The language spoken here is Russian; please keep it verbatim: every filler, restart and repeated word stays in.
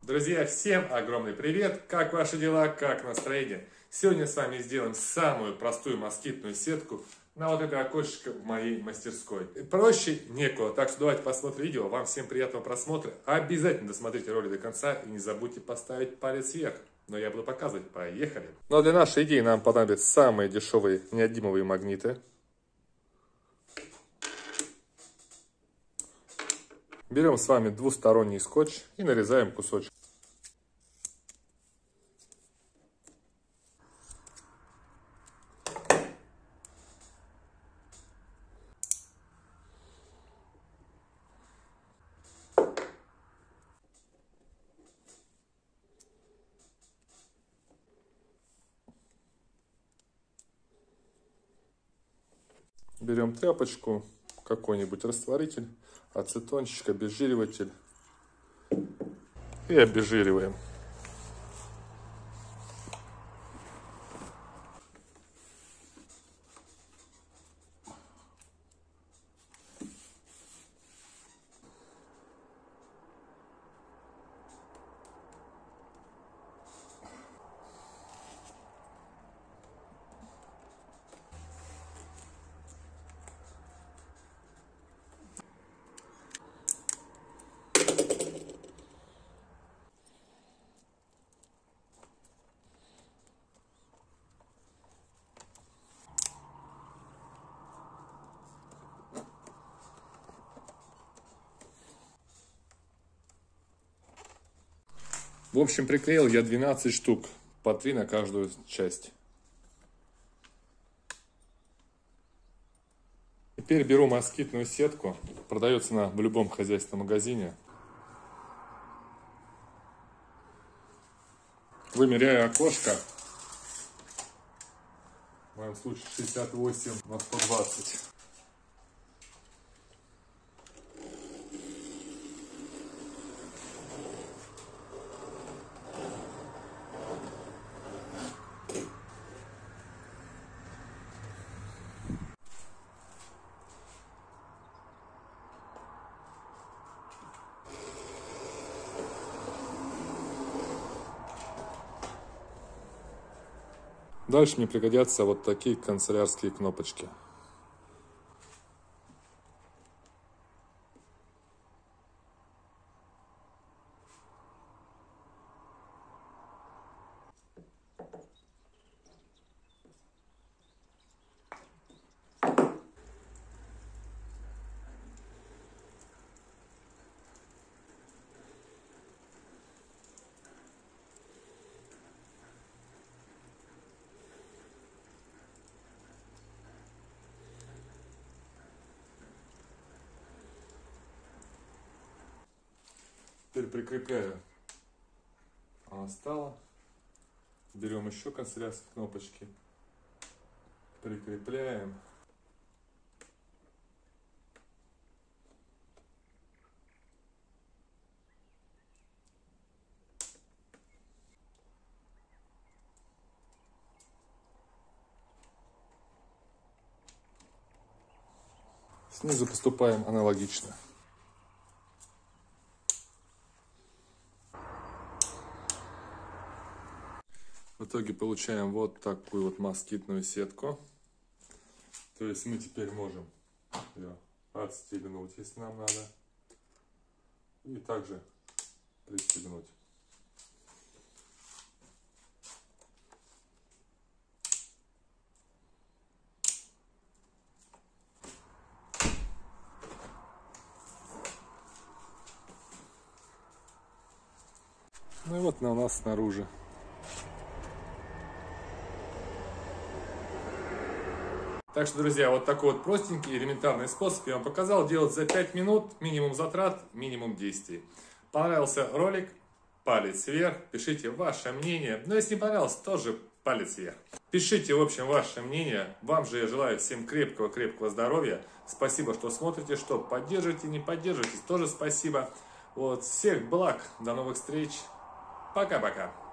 Друзья, всем огромный привет! Как ваши дела, как настроение? Сегодня с вами сделаем самую простую москитную сетку на вот это окошечко в моей мастерской. Проще некуда, так что давайте посмотрим видео. Вам всем приятного просмотра. Обязательно досмотрите ролик до конца и не забудьте поставить палец вверх. Но я буду показывать. Поехали! Но для нашей идеи нам понадобятся самые дешевые неодимовые магниты. Берем с вами двусторонний скотч и нарезаем кусочек. Берем тряпочку, какой-нибудь растворитель, ацетончик, обезжириватель и обезжириваем. В общем, приклеил я двенадцать штук, по три на каждую часть. Теперь беру москитную сетку, продается она в любом хозяйственном магазине. Вымеряю окошко, в моем случае шестьдесят восемь на сто двадцать. Дальше мне пригодятся вот такие канцелярские кнопочки. Теперь прикрепляю. Она стала. Берем еще канцелярские кнопочки. Прикрепляем. Снизу поступаем аналогично. В итоге получаем вот такую вот москитную сетку. То есть мы теперь можем ее отстегнуть, если нам надо. И также пристегнуть. Ну и вот она у нас снаружи. Так что, друзья, вот такой вот простенький, элементарный способ я вам показал. Делать за пять минут, минимум затрат, минимум действий. Понравился ролик? Палец вверх. Пишите ваше мнение. Но если не понравилось, тоже палец вверх. Пишите, в общем, ваше мнение. Вам же я желаю всем крепкого-крепкого здоровья. Спасибо, что смотрите, что поддерживаете, не поддерживаете. Тоже спасибо. Вот, всех благ. До новых встреч. Пока-пока.